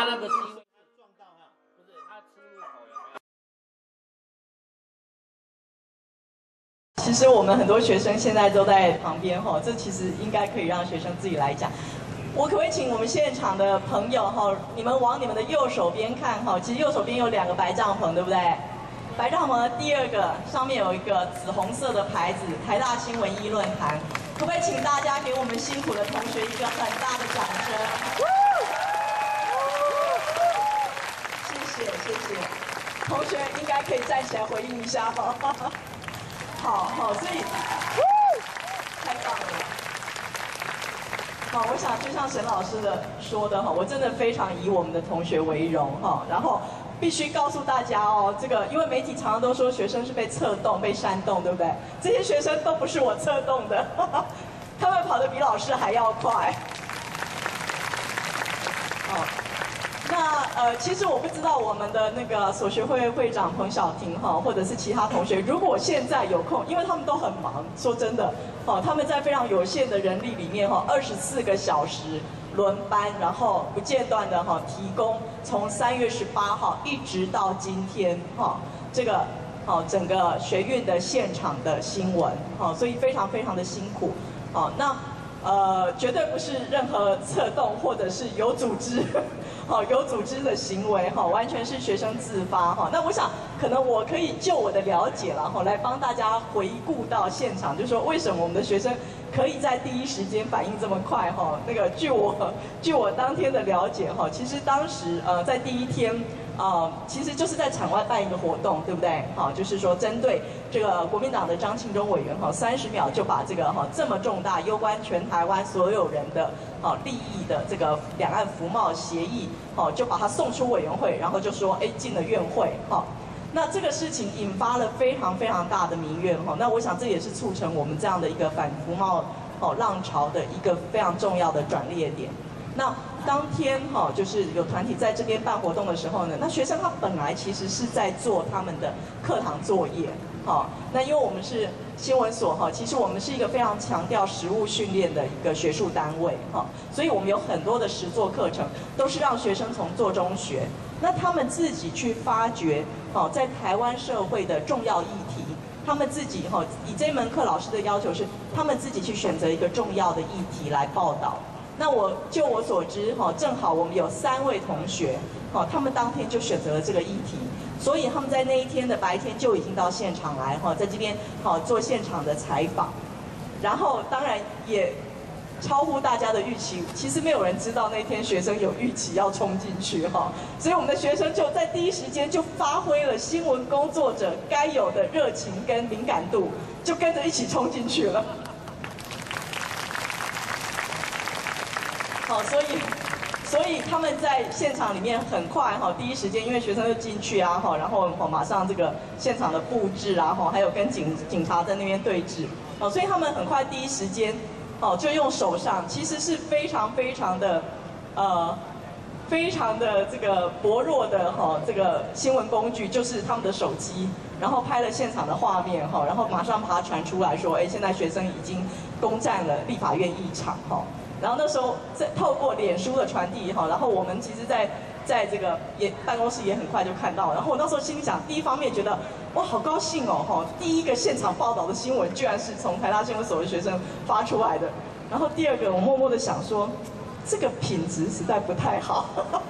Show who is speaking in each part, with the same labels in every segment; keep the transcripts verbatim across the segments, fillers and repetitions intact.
Speaker 1: 那个是因为撞到哈，不是他出入口有没有？
Speaker 2: 其实我们很多学生现在都在旁边哈，这其实应该可以让学生自己来讲。我可不可以请我们现场的朋友哈，你们往你们的右手边看哈，其实右手边有两个白帐篷，对不对？白帐篷的第二个上面有一个紫红色的牌子，台大新闻一论坛。可不可以请大家给我们辛苦的同学一个很大的掌声？谢谢谢谢，同学应该可以站起来回应一下哈。好好，所以太棒了。好，我想就像沈老师的说的哈，我真的非常以我们的同学为荣哈，然后必须告诉大家哦，这个因为媒体常常都说学生是被策动、被煽动，对不对？这些学生都不是我策动的，他们跑得比老师还要快。好，那呃，其实我不知道我们的那个所学会会长彭晓婷哈，或者是其他同学，如果现在有空，因为他们都很忙，说真的，哦，他们在非常有限的人力里面哈，二十四个小时。轮班，然后不间断的哈提供，从三月十八号一直到今天哈，这个好整个学运的现场的新闻，好，所以非常非常的辛苦，好，那呃绝对不是任何策动或者是有组织，好有组织的行为哈，完全是学生自发哈。那我想可能我可以就我的了解了哈，来帮大家回顾到现场，就是说为什么我们的学生可以在第一时间反应这么快哈？那个据我据我当天的了解哈，其实当时呃在第一天呃其实就是在场外办一个活动，对不对？好，就是说针对这个国民党的张庆忠委员哈，三十秒就把这个哈这么重大攸关全台湾所有人的好利益的这个两岸服贸协议，好就把它送出委员会，然后就说哎进了院会哈。那这个事情引发了非常非常大的民怨哈，那我想这也是促成我们这样的一个反服贸哦浪潮的一个非常重要的转捩点。那当天哈，就是有团体在这边办活动的时候呢，那学生他本来其实是在做他们的课堂作业，好，那因为我们是新闻所哈，其实我们是一个非常强调实务训练的一个学术单位哈，所以我们有很多的实作课程都是让学生从做中学。那他们自己去发掘，哦，在台湾社会的重要议题，他们自己哈，以这门课老师的要求是，他们自己去选择一个重要的议题来报道。那我就我所知，哈，正好我们有三位同学，哈，他们当天就选择了这个议题，所以他们在那一天的白天就已经到现场来，哈，在这边好做现场的采访，然后当然也超乎大家的预期，其实没有人知道那天学生有预期要冲进去哈，所以我们的学生就在第一时间就发挥了新闻工作者该有的热情跟敏感度，就跟着一起冲进去了。好，所以所以他们在现场里面很快哈，第一时间因为学生就进去啊哈，然后马上这个现场的布置啊哈，还有跟警警察在那边对峙，哦，所以他们很快第一时间。哦，就用手上，其实是非常非常的，呃，非常的这个薄弱的哈、哦，这个新闻工具就是他们的手机，然后拍了现场的画面哈、哦，然后马上把它传出来说，哎，现在学生已经攻占了立法院议场哈、哦，然后那时候在透过脸书的传递哈、哦，然后我们其实在在这个也办公室也很快就看到，然后我那时候心里想，第一方面觉得。哇，好高兴哦！哈，第一个现场报道的新闻居然是从台大新闻所的学生发出来的。然后第二个，我默默的想说，这个品质实在不太好。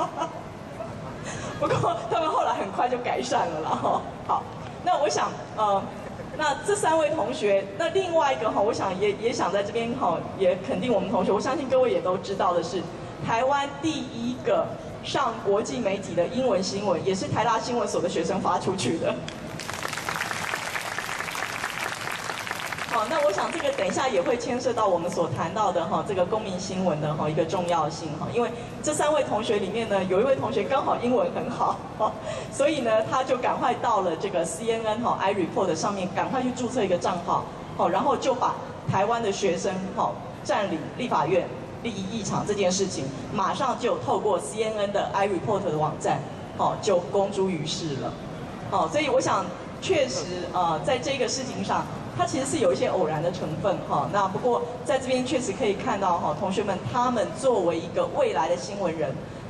Speaker 2: 不过他们后来很快就改善了啦。哈，好，那我想，呃，那这三位同学，那另外一个哈，我想也也想在这边哈，也肯定我们同学，我相信各位也都知道的是，台湾第一个上国际媒体的英文新闻，也是台大新闻所的学生发出去的。好，那我想这个等一下也会牵涉到我们所谈到的哈，这个公民新闻的哈一个重要性哈，因为这三位同学里面呢，有一位同学刚好英文很好，所以呢他就赶快到了这个 C N N 哈 iReport 上面赶快去注册一个账号，好，然后就把台湾的学生哈占领立法院利益议场这件事情，马上就透过 C N N 的 iReport 的网站，哦就公诸于世了，哦，所以我想确实呃在这个事情上。它其实是有一些偶然的成分哈，那不过在这边确实可以看到哈，同学们他们作为一个未来的新闻人，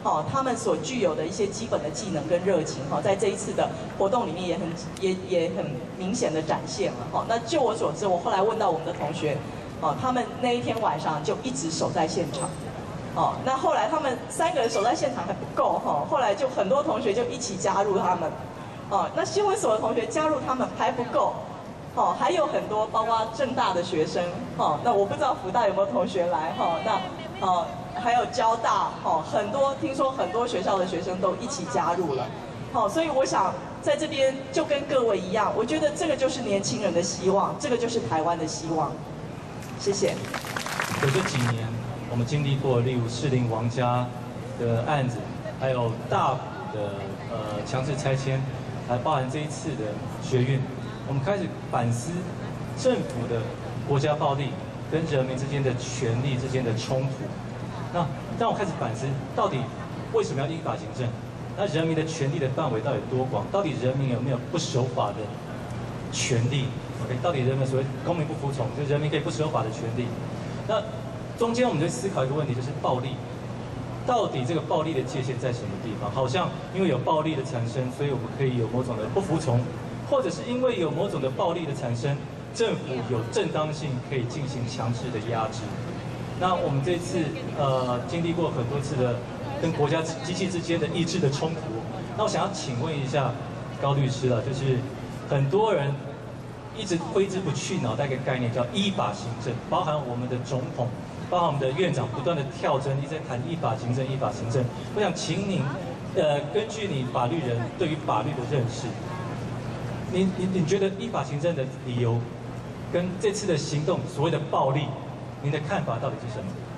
Speaker 2: 哈，他们所具有的一些基本的技能跟热情哈，在这一次的活动里面也很也也很明显的展现了哈。那就我所知，我后来问到我们的同学，哦，他们那一天晚上就一直守在现场。哦，那后来他们三个人守在现场还不够哈，后来就很多同学就一起加入他们。哦，那新闻所的同学加入他们还不够。哦，还有很多，包括政大的学生，哦，那我不知道福大有没有同学来，哈、哦，那，哦，还有交大，哦，很多，听说很多学校的学生都一起加入了，好、哦，所以我想在这边就跟各位一样，我觉得这个就是年轻人的希望，这个就是台湾的希望，谢谢。
Speaker 3: 有这几年，我们经历过，例如士林王家的案子，还有大埔的呃强制拆迁，还包含这一次的学运。我们开始反思政府的国家暴力跟人民之间的权力之间的冲突。那让我开始反思，到底为什么要依法行政？那人民的权利的范围到底多广？到底人民有没有不守法的权利 ？OK， 到底人民所谓公民不服从，就是人民可以不守法的权利？那中间我们就思考一个问题，就是暴力。到底这个暴力的界限在什么地方？好像因为有暴力的产生，所以我们可以有某种的不服从。或者是因为有某种的暴力的产生，政府有正当性可以进行强制的压制。那我们这次呃经历过很多次的跟国家机器之间的意志的冲突。那我想要请问一下高律师了，就是很多人一直挥之不去脑袋一个概念叫依法行政，包含我们的总统，包含我们的院长不断的跳针，一直在谈依法行政、依法行政。我想请您呃根据你法律人对于法律的认识。你你你觉得依法行政的理由，跟这次的行动所谓的暴力，您的看法到底是什么？